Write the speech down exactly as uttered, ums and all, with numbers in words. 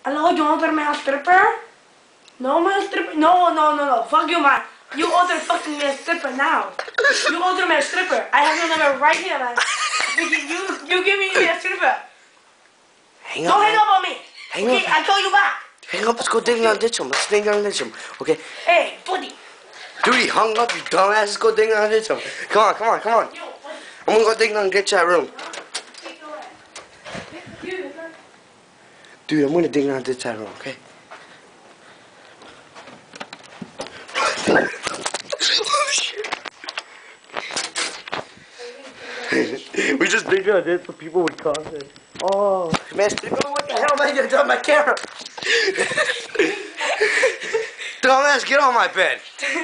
Hello, you order me a stripper? No, me a stripper. No, no, no, no. Fuck you, man. You order fucking me a stripper now. You order me a stripper. I have your number right here, man. You, you, you give me a stripper. Hang up. Don't hang up on me. Hang okay, up. I'll call you back. Hang up. Let's go ding dong ditch him. Let's ding dong ditch him. Okay. Hey, buddy. Dude, he hung up. You dumbass. Let's go ding dong ditch him. Come on, come on, come on. Yo, buddy. I'm gonna go ding dong ditch that room. Dude, I'm gonna ding dong ditch that room. Okay. We just ding dong ditch so people would comment. Oh, man, what the hell, man? You done my camera. Dumbass, get on my bed.